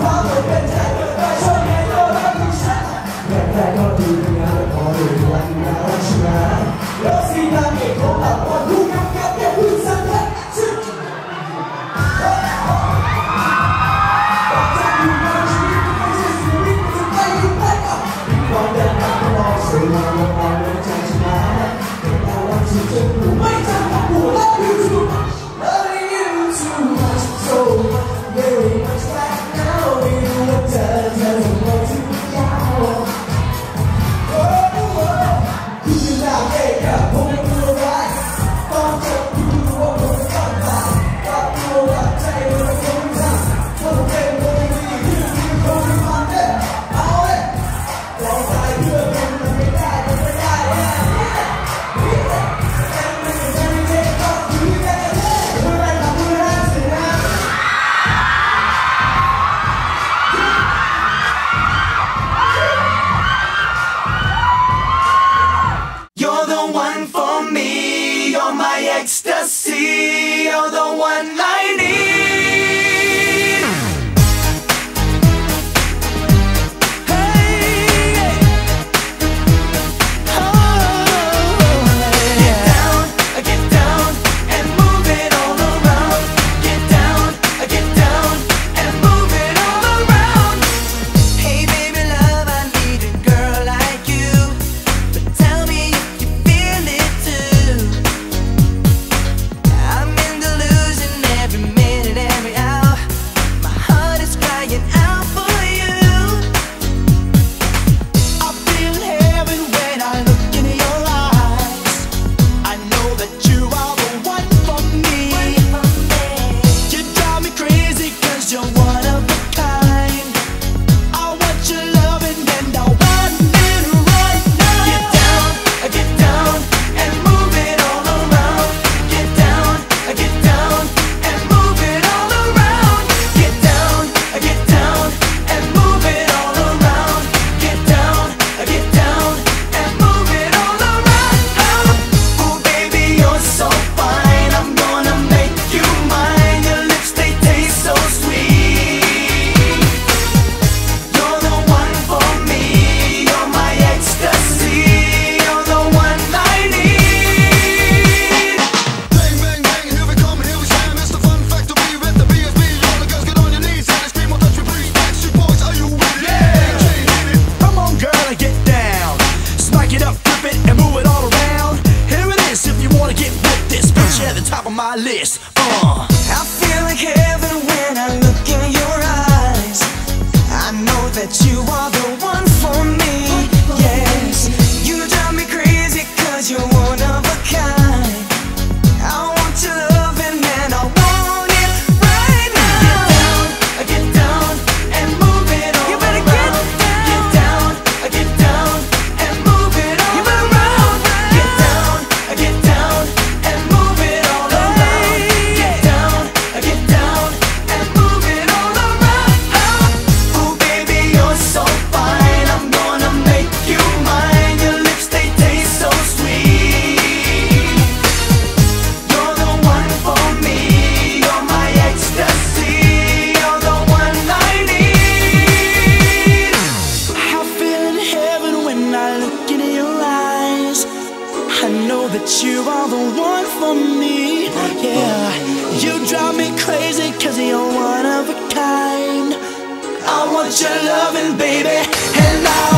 Ecstasy, you're the one I need. Hey, oh, get down and move it all around. Get down and move it all around. Hey baby love, I need a girl like you, but tell me if you feel it too. I'm in delusion every minute, every hour. My heart is crying out for you. I feel heaven when I look into your eyes. I know that you are the one for me. You drive me crazy 'cause you're one of a kind. I want your loving and I want it right now. Get down and move it all around. Get down and move it all around. Get down and move it all around. Get down and move it all around. Oh baby, you're so fine, I'm gonna make you mine. Your lips, they taste so sweet. You're the one for me, you're my ecstasy. You're the one I need. Bang, bang, bang, here we come and here we stand. It's the fun factory with the BSB. All the girls get on your knees and scream, "Oh, touch me, please." Backstreet Boys, are you with it? Yeah. Come on, girl, and get down. Smack it up, flip it, and move it all around. Here it is, if you wanna get with this. Put you at the top of my list. I feel like heaven when I look in your eyes. I know that you are the one for me. Yes, you drive me crazy 'cause you're one of a kind. I want your loving and I want it right now. Get down and move it all around. Get down and move it all around. Get down and move it all around. Get down and move it all around. Oh baby, you're so fine, I'm gonna make you mine. Your lips, they taste so sweet. You're the one for me, you're my ecstasy. You're the one I need. I feel in heaven when I look into your eyes. I know that you are the one for me. Yeah, you drive me crazy 'cause you're one of a kind. I want your loving, baby, and I